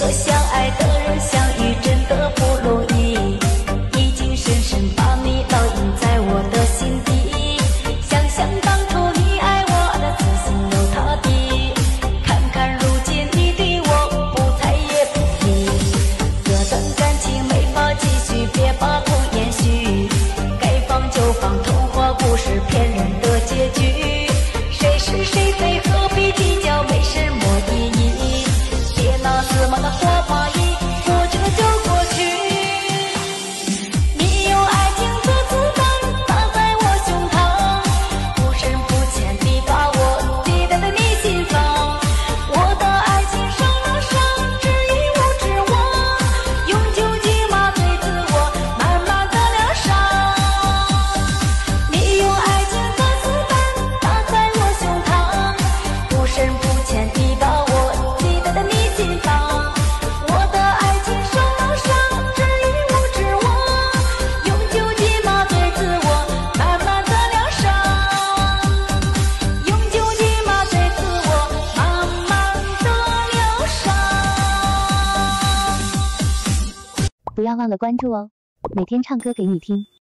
和相爱的人相遇真的不容易，已经深深把你烙印在我的心底。想想当初你爱我的死心塌地，看看如今你对我不睬也不理，这段感情没法继续，别把痛延续。该放就放，童话故事骗人的结局，谁是谁非何必计较，没什么意义。别拿死马的活把意，过去了就过去。你用爱情做子弹，打在我胸膛，不深不浅地把我记在了你心房。我的爱情受了伤，只一无指望，永久寂寞对自我慢慢的疗伤。你用爱情做子弹，打在我胸膛，不深不浅地把我记在了你心房。我的爱情受了伤，只一无指望，永久寂寞对自我慢慢的疗伤，永久寂寞对自我慢慢的疗伤。 不要忘了关注哦，每天唱歌给你听。